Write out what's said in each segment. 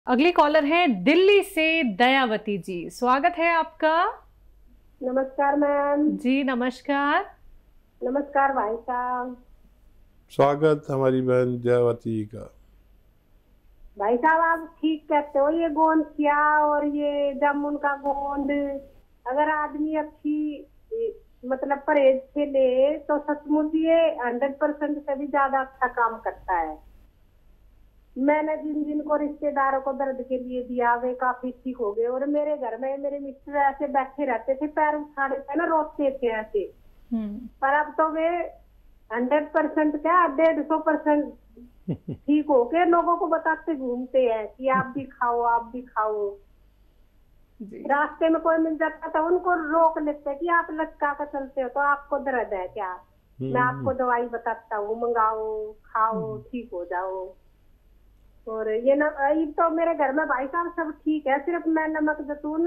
अगली कॉलर है दिल्ली से दयावती जी, स्वागत है आपका। नमस्कार मैम। जी नमस्कार। नमस्कार भाई साहब। स्वागत हमारी बहन दयावती जी का। भाई साहब आप ठीक कहते हो, ये गोंद किया और ये जामुन का गोंद अगर आदमी अच्छी मतलब परहेज से ले तो सचमुच ये 100% से भी ज्यादा अच्छा काम करता है। मैंने जिन जिन को रिश्तेदारों को दर्द के लिए दिया वे काफी ठीक हो गए। और मेरे घर में मेरे मिस्टर ऐसे बैठे रहते थे, पैर उठाने पे ना रोते थे ऐसे, पर अब तो वे 100% क्या 150% ठीक हो के लोगों को बताते घूमते हैं कि आप भी खाओ आप भी खाओ। रास्ते में कोई मिल जाता था उनको रोक लेते कि आप लटका कर चलते हो तो आपको दर्द है क्या, मैं आपको दवाई बताता हूँ, मंगाओ खाओ ठीक हो जाओ। और ये तो मेरे घर में भाई साहब सब ठीक है, सिर्फ मैं नमक जैतून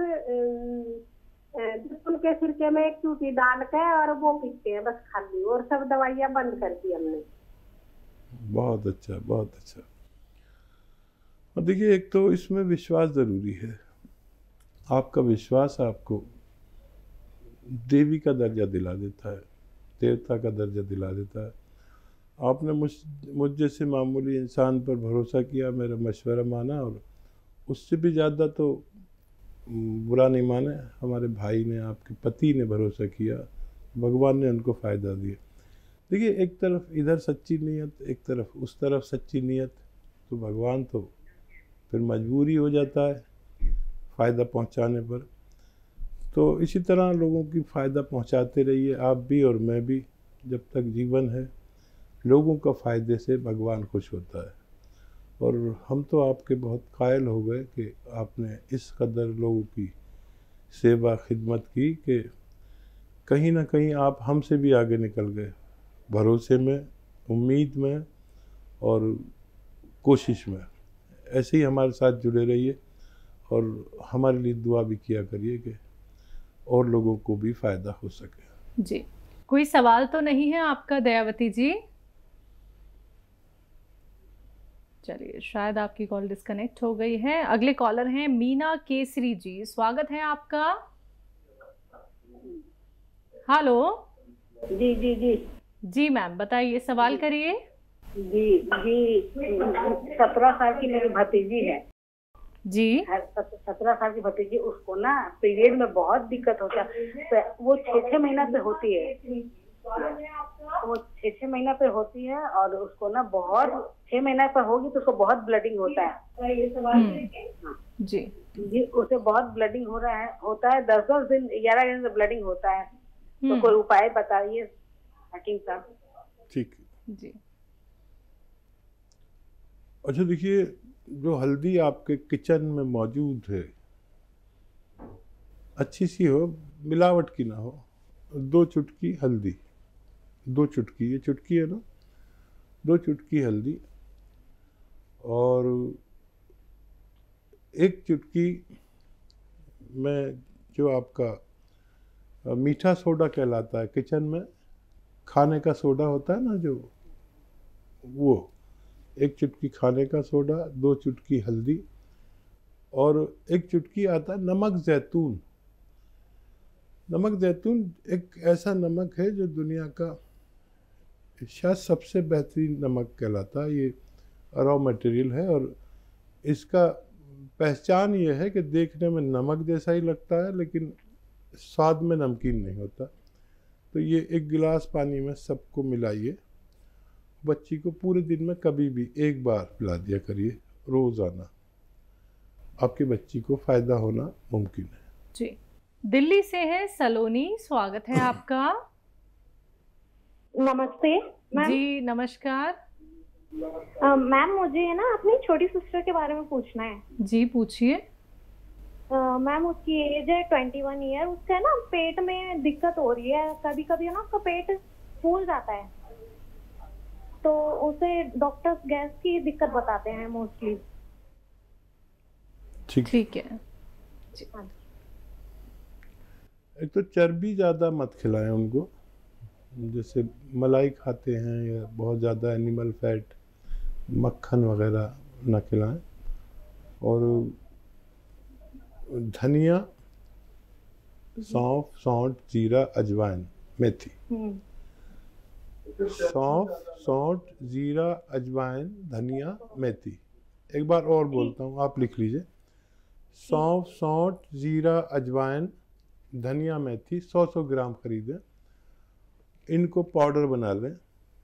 के सिरके में एक चूटी डाल के और वो पीते हैं बस खाली, और सब दवाइयाँ बंद कर दी हमने। बहुत अच्छा बहुत अच्छा। और देखिए एक तो इसमें विश्वास ज़रूरी है। आपका विश्वास आपको देवी का दर्जा दिला देता है, देवता का दर्जा दिला देता है। आपने मुझ जैसे मामूली इंसान पर भरोसा किया, मेरा मशवरा माना, और उससे भी ज़्यादा तो बुरा नहीं माने हमारे भाई ने, आपके पति ने भरोसा किया, भगवान ने उनको फ़ायदा दिया। देखिए एक तरफ इधर सच्ची नीयत, एक तरफ उस तरफ सच्ची नीयत, तो भगवान तो फिर मजबूरी हो जाता है फ़ायदा पहुंचाने पर। तो इसी तरह लोगों की फ़ायदा पहुंचाते रहिए, आप भी और मैं भी, जब तक जीवन है। लोगों का फ़ायदे से भगवान खुश होता है। और हम तो आपके बहुत कायल हो गए कि आपने इस कदर लोगों की सेवा खिदमत की कि कहीं ना कहीं आप हमसे भी आगे निकल गए, भरोसे में, उम्मीद में और कोशिश में। ऐसे ही हमारे साथ जुड़े रहिए और हमारे लिए दुआ भी किया करिए कि और लोगों को भी फ़ायदा हो सके। जी, कोई सवाल तो नहीं है आपका दयावती जी? चलिए शायद आपकी कॉल डिस्कनेक्ट हो गई है। अगले कॉलर हैं मीना केसरी जी, स्वागत है आपका। हेलो। जी जी जी जी मैम बताइए, सवाल करिए। जी जी 17 साल की मेरी भतीजी है जी। 17 साल की भतीजी, उसको ना पीरियड में बहुत दिक्कत होता है। वो 6-6 महीना पे होती है, वो 6-6 महीना पे होती है और उसको ना बहुत 6 महीना पे होगी तो उसको बहुत ब्लडिंग होता है। जी जी उसे बहुत ब्लडिंग होता है 10-10 दिन 11 दिन से ब्लडिंग होता है। तो कोई उपाय बताइए हकीम साहब। ठीक जी। अच्छा देखिए, जो हल्दी आपके किचन में मौजूद है, अच्छी सी हो, मिलावट की ना हो। 2 चुटकी हल्दी, 2 चुटकी, ये चुटकी है ना, 2 चुटकी हल्दी और 1 चुटकी में जो आपका मीठा सोडा कहलाता है, किचन में खाने का सोडा होता है ना जो, वो 1 चुटकी खाने का सोडा, 2 चुटकी हल्दी और 1 चुटकी आता है नमक जैतून। नमक जैतून एक ऐसा नमक है जो दुनिया का शायद सबसे बेहतरीन नमक कहलाता है। ये रॉ मटेरियल है और इसका पहचान ये है कि देखने में नमक जैसा ही लगता है लेकिन स्वाद में नमकीन नहीं होता। तो ये 1 गिलास पानी में सबको मिलाइए, बच्ची को पूरे दिन में कभी भी 1 बार पिला दिया करिए रोज़ाना, आपकी बच्ची को फ़ायदा होना मुमकिन है। जी। दिल्ली से है सलोनी, स्वागत है आपका। नमस्ते मैम। जी नमस्कार। मैम मुझे ना अपनी छोटी सिस्टर के बारे में पूछना है। जी पूछिए। मैम उसकी एज है 21 ईयर, उसका ना पेट में दिक्कत हो रही है, कभी कभी ना उसका पेट फूल जाता है, तो उसे डॉक्टर्स गैस की दिक्कत बताते हैं मोस्टली। ठीक है। एक तो चर्बी ज़्यादा मत खिलाएं उनको, जैसे मलाई खाते हैं या बहुत ज़्यादा एनिमल फैट, मक्खन वगैरह ना खिलाएं। और धनिया, सौंफ, सौंठ, जीरा, अजवाइन, मेथी। सौंफ, सौंठ, जीरा, अजवाइन, धनिया, मेथी। एक बार और बोलता हूँ, आप लिख लीजिए। सौंफ, सौंठ, जीरा, अजवाइन, धनिया, मेथी 100 ग्राम खरीदें, इनको पाउडर बना लें।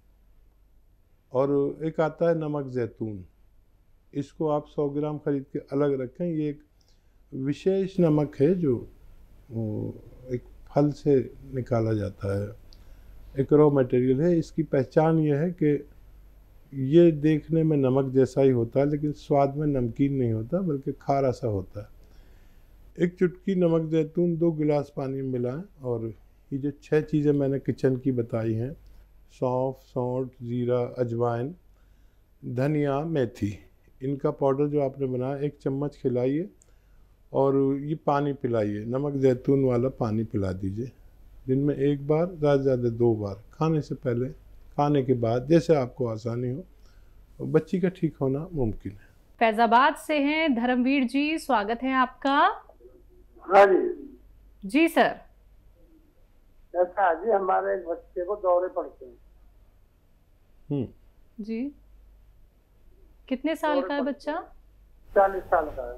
और एक आता है नमक जैतून, इसको आप 100 ग्राम खरीद के अलग रखें। ये एक विशेष नमक है जो एक फल से निकाला जाता है, एक रॉ मटेरियल है। इसकी पहचान ये है कि ये देखने में नमक जैसा ही होता है, लेकिन स्वाद में नमकीन नहीं होता, बल्कि खारा सा होता है। एक चुटकी नमक जैतून 2 गिलास पानी में मिलाएं। और ये जो 6 चीज़ें मैंने किचन की बताई हैं, सौंफ, सौंठ, जीरा, अजवाइन, धनिया, मेथी, इनका पाउडर जो आपने बनाया 1 चम्मच खिलाइए और ये पानी पिलाइए, नमक जैतून वाला पानी पिला दीजिए। दिन में 1 बार, ज़्यादा से ज़्यादा 2 बार, खाने से पहले, खाने के बाद, जैसे आपको आसानी हो। और बच्ची का ठीक होना मुमकिन है। फैजाबाद से हैं धर्मवीर जी, स्वागत है आपका। हाँ जी। जी सर। ऐसा जी, हमारे एक बच्चे को दौरे पड़ते हैं। जी, कितने साल का है बच्चा? 40 साल का है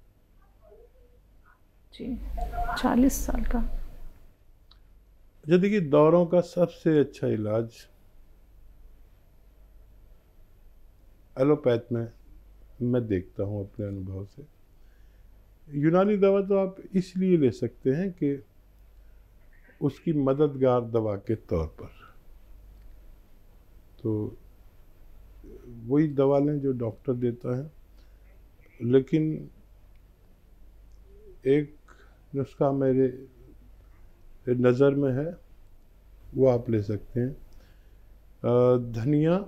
जी, 40 साल का। अच्छा देखिए, दौरों का सबसे अच्छा इलाज एलोपैथ में मैं देखता हूँ अपने अनुभव से। यूनानी दवा तो आप इसलिए ले सकते हैं कि उसकी मददगार दवा के तौर पर, तो वही दवा लें जो डॉक्टर देता है। लेकिन एक नुस्खा मेरे नज़र में है, वो आप ले सकते हैं। धनिया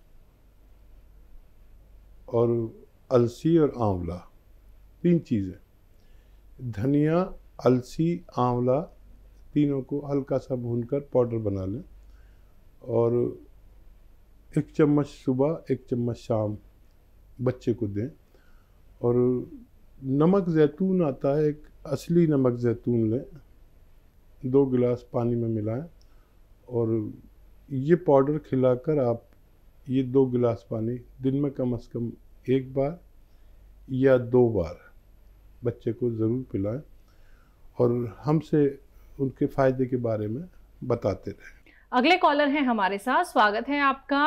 और अलसी और आंवला, 3 चीज़ें, धनिया, अलसी, आंवला, तीनों को हल्का सा भूनकर पाउडर बना लें। और 1 चम्मच सुबह, 1 चम्मच शाम बच्चे को दें। और नमक जैतून आता है, एक असली नमक जैतून लें, 2 गिलास पानी में मिलाएं और ये पाउडर खिलाकर आप ये 2 गिलास पानी दिन में कम से कम 1 बार या 2 बार बच्चे को ज़रूर पिलाएं और हमसे उनके फ़ायदे के बारे में बताते रहें। अगले कॉलर हैं हमारे साथ, स्वागत है आपका।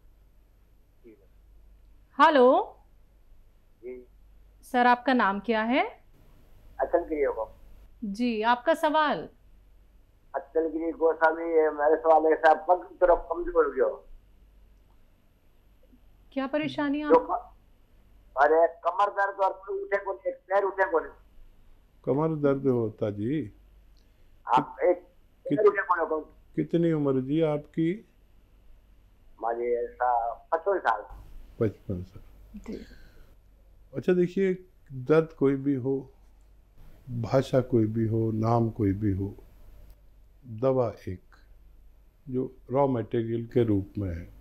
हेलो जी। सर, आपका नाम क्या है? अचलगिरी होगा जी, आपका सवाल। अचलगिरी गोस्वामी, मेरे सवाल है साहब, पग तरफ कमजोर हो गया। क्या परेशानी है आपको? अरे कमर दर्द और उठे को एक पैर उठे को नहीं। कमर दर्द होता जी? आप एक पैर उठे को नहीं। कितनी उम्र जी आपकी? हमारी ऐसा 55 साल। 55 साल। अच्छा देखिए, दर्द कोई भी हो, भाषा कोई भी हो, नाम कोई भी हो, दवा एक जो रॉ मटेरियल के रूप में है।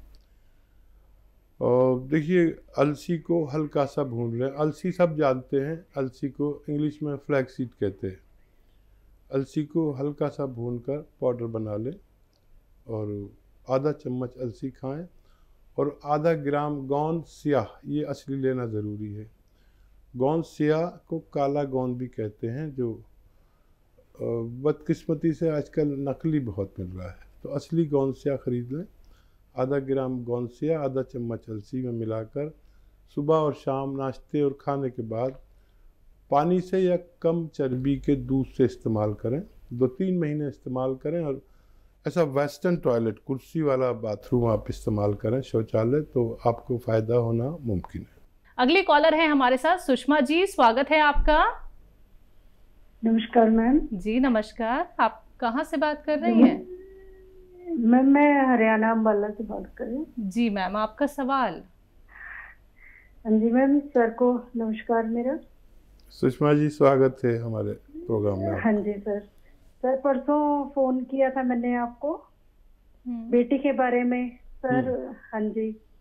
और देखिए, अलसी को हल्का सा भून लें। अलसी सब जानते हैं, अलसी को इंग्लिश में फ्लैक्सीड कहते हैं। अलसी को हल्का सा भूनकर पाउडर बना लें और आधा चम्मच अलसी खाएं। और आधा ग्राम गोंद स्याह, ये असली लेना ज़रूरी है। गोंद स्याह को काला गोंद भी कहते हैं, जो बदकिस्मती से आजकल नकली बहुत मिल रहा है। तो असली गोंद स्याह खरीद लें। आधा ग्राम गोंद स्याह आधा चम्मच अलसी में मिलाकर सुबह और शाम नाश्ते और खाने के बाद पानी से या कम चर्बी के दूध से इस्तेमाल करें। 2-3 महीने इस्तेमाल करें। और ऐसा वेस्टर्न टॉयलेट, कुर्सी वाला बाथरूम आप इस्तेमाल करें, शौचालय, तो आपको फ़ायदा होना मुमकिन है। अगले कॉलर हैं हमारे साथ, सुषमा जी, स्वागत है आपका। नमस्कार मैम। जी नमस्कार, आप कहाँ से बात कर रही हैं? मैम मैं हरियाणा अम्बाला से बात कर रही हूँ। जी मैम, आपका सवाल। हाँ जी मैम, सर को नमस्कार मेरा। सुषमा जी, स्वागत है हमारे प्रोग्राम में। हाँ जी सर। सर परसों फोन किया था मैंने आपको बेटी के बारे में सर। हाँ जी,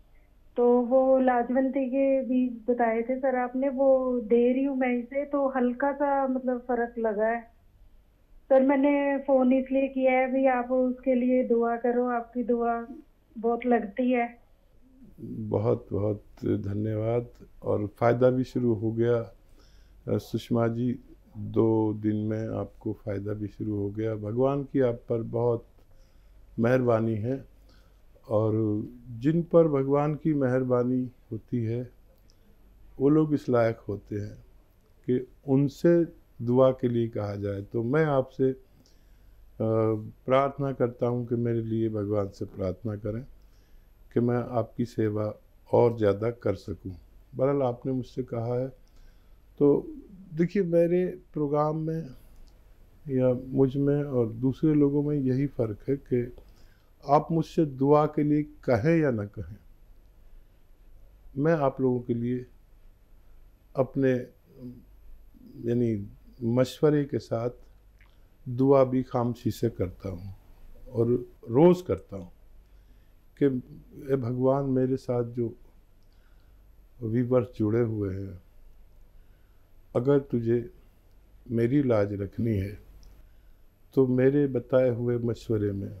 तो वो लाजवंती के बीज बताए थे सर आपने, वो दे रही हूँ मैं इसे, तो हल्का सा मतलब फर्क लगा है सर। मैंने फोन इसलिए किया है भी आप उसके लिए दुआ करो, आपकी दुआ बहुत लगती है। बहुत बहुत धन्यवाद। और फ़ायदा भी शुरू हो गया सुषमा जी, 2 दिन में आपको फ़ायदा भी शुरू हो गया। भगवान की आप पर बहुत मेहरबानी है, और जिन पर भगवान की मेहरबानी होती है वो लोग इस लायक होते हैं कि उनसे दुआ के लिए कहा जाए। तो मैं आपसे प्रार्थना करता हूँ कि मेरे लिए भगवान से प्रार्थना करें कि मैं आपकी सेवा और ज़्यादा कर सकूं। बहरहाल आपने मुझसे कहा है, तो देखिए मेरे प्रोग्राम में या मुझ में और दूसरे लोगों में यही फ़र्क है कि आप मुझसे दुआ के लिए कहें या ना कहें, मैं आप लोगों के लिए अपने यानी मशवरे के साथ दुआ भी खामोशी से करता हूँ, और रोज़ करता हूँ कि ए भगवान, मेरे साथ जो व्यूअर्स जुड़े हुए हैं, अगर तुझे मेरी लाज रखनी है तो मेरे बताए हुए मशवरे में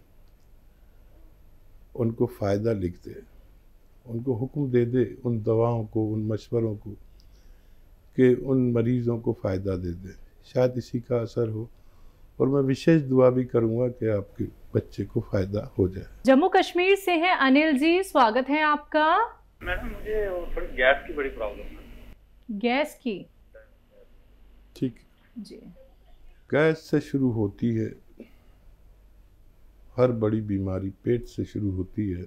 उनको फ़ायदा लिख दे, उनको हुक्म दे दे उन दवाओं को, उन मशवरों को, कि उन मरीज़ों को फ़ायदा दे दे। शायद इसी का असर हो, और मैं विशेष दुआ भी करूँगा कि आपके बच्चे को फ़ायदा हो जाए। जम्मू कश्मीर से हैं अनिल जी, स्वागत है आपका। मैडम मुझे थोड़ी गैस की बड़ी प्रॉब्लम है। गैस की? ठीक जी। गैस से शुरू होती है हर बड़ी बीमारी, पेट से शुरू होती है।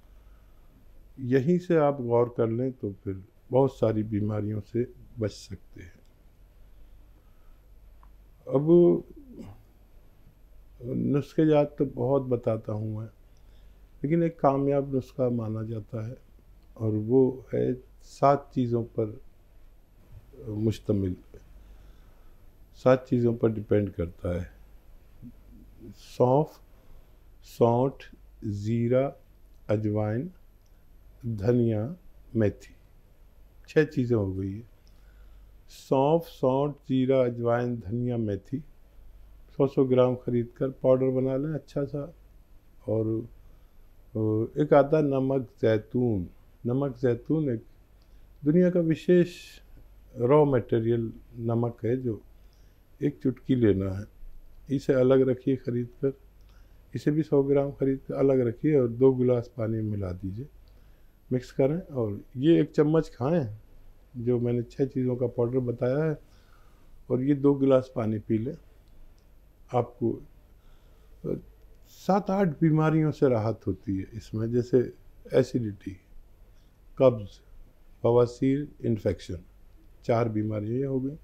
यहीं से आप गौर कर लें तो फिर बहुत सारी बीमारियों से बच सकते हैं। अब नुस्खे जात तो बहुत बताता हूँ मैं, लेकिन एक कामयाब नुस्खा माना जाता है, और वो है 7 चीज़ों पर मुश्तमिल, 7 चीज़ों पर डिपेंड करता है। सौंफ, सौंठ, ज़ीरा, अजवाइन, धनिया, मेथी, 6 चीज़ें हो गई है। सौंफ, सौंठ, जीरा, अजवाइन, धनिया, मेथी 100-100 ग्राम खरीद कर पाउडर बना लें अच्छा सा। और एक आता नमक ज़ैतून। नमक ज़ैतून एक दुनिया का विशेष रॉ मटेरियल नमक है, जो एक चुटकी लेना है। इसे अलग रखिए खरीद कर, इसे भी 100 ग्राम खरीद कर अलग रखिए, और 2 गिलास पानी में मिला दीजिए, मिक्स करें, और ये 1 चम्मच खाएं जो मैंने 6 चीज़ों का पाउडर बताया है, और ये 2 गिलास पानी पी लें। आपको 7-8 बीमारियों से राहत होती है इसमें, जैसे एसिडिटी, कब्ज़, बवासीर, इन्फेक्शन, 4 बीमारियाँ ये हो गई।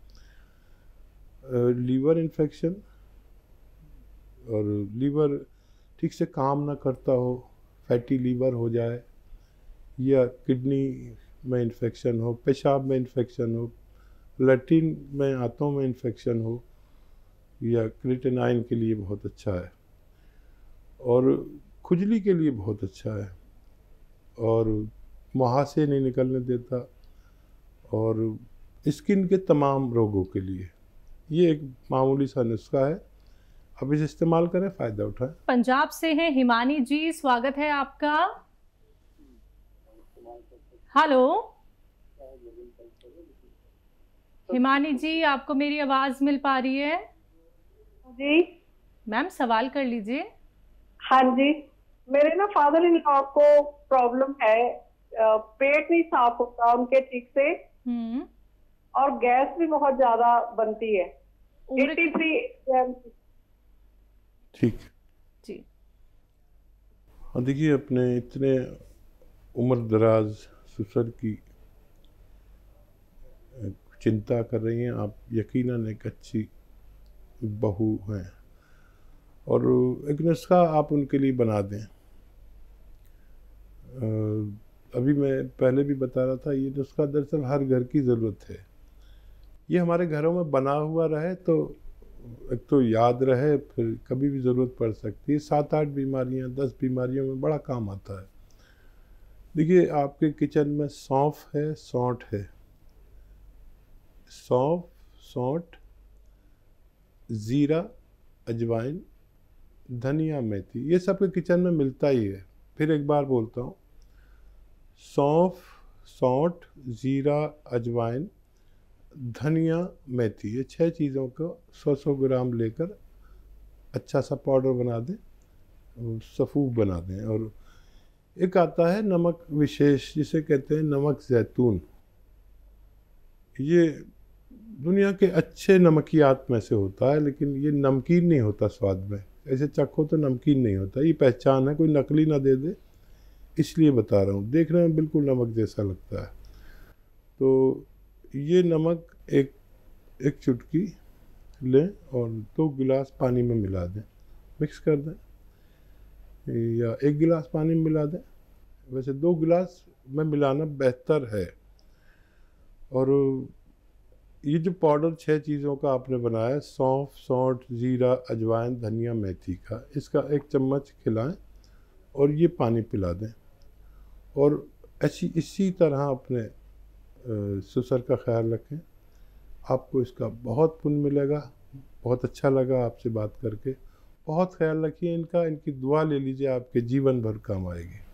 लीवर इन्फेक्शन, और लीवर ठीक से काम ना करता हो, फैटी लीवर हो जाए, या किडनी में इन्फेक्शन हो, पेशाब में इन्फेक्शन हो, लैट्रिन में, आंतों में इन्फेक्शन हो, या क्रिएटिनाइन के लिए बहुत अच्छा है, और खुजली के लिए बहुत अच्छा है, और मुहासे नहीं निकलने देता, और स्किन के तमाम रोगों के लिए ये एक मामूली सा नुस्खा है। अब इसे इस्तेमाल करें, फ़ायदा उठाएं। पंजाब से हैं हिमानी जी, स्वागत है आपका। हेलो हिमानी जी, आपको मेरी आवाज मिल पा रही है? जी मैम सवाल कर लीजिए। हाँ जी, मेरे ना फादर इन लॉ को प्रॉब्लम है, पेट नहीं साफ होता उनके ठीक से, और गैस भी बहुत ज्यादा बनती है। 83 ठीक जी। और देखिए, अपने इतने उम्र दराज ससुर की चिंता कर रही हैं आप, यकीनन एक अच्छी बहू हैं, और एक नुस्खा आप उनके लिए बना दें। अभी मैं पहले भी बता रहा था, ये नुस्खा दरअसल हर घर की ज़रूरत है। ये हमारे घरों में बना हुआ रहे तो एक तो याद रहे, फिर कभी भी ज़रूरत पड़ सकती है। 7-8 बीमारियां, 10 बीमारियों में बड़ा काम आता है। देखिए आपके किचन में सौंफ है, सौंठ है, सौंफ, सौंठ, ज़ीरा, अजवाइन, धनिया, मेथी, ये सब के किचन में मिलता ही है। फिर एक बार बोलता हूँ, सौंफ, सौंठ, ज़ीरा, अजवाइन, धनिया, मेथी, ये 6 चीज़ों को 100-100 ग्राम लेकर अच्छा सा पाउडर बना दें, सफ़ूफ बना दें। और एक आता है नमक विशेष जिसे कहते हैं नमक जैतून, ये दुनिया के अच्छे नमकियात में से होता है, लेकिन ये नमकीन नहीं होता स्वाद में, ऐसे चखो तो नमकीन नहीं होता। ये पहचान है, कोई नकली ना दे दे, इसलिए बता रहा हूँ। देखने में बिल्कुल नमक जैसा लगता है। तो ये नमक एक चुटकी लें और 2 गिलास पानी में मिला दें, मिक्स कर दें, या 1 गिलास पानी में मिला दें। वैसे 2 गिलास में मिलाना बेहतर है। और ये जो पाउडर 6 चीज़ों का आपने बनाया, सौंफ, सौंठ, ज़ीरा, अजवाइन, धनिया, मेथी का, इसका 1 चम्मच खिलाएं और ये पानी पिला दें। और इसी तरह अपने ससुर का ख्याल रखें, आपको इसका बहुत पुण्य मिलेगा। बहुत अच्छा लगा आपसे बात करके। बहुत ख्याल रखिए इनका, इनकी दुआ ले लीजिए, आपके जीवन भर काम आएगी।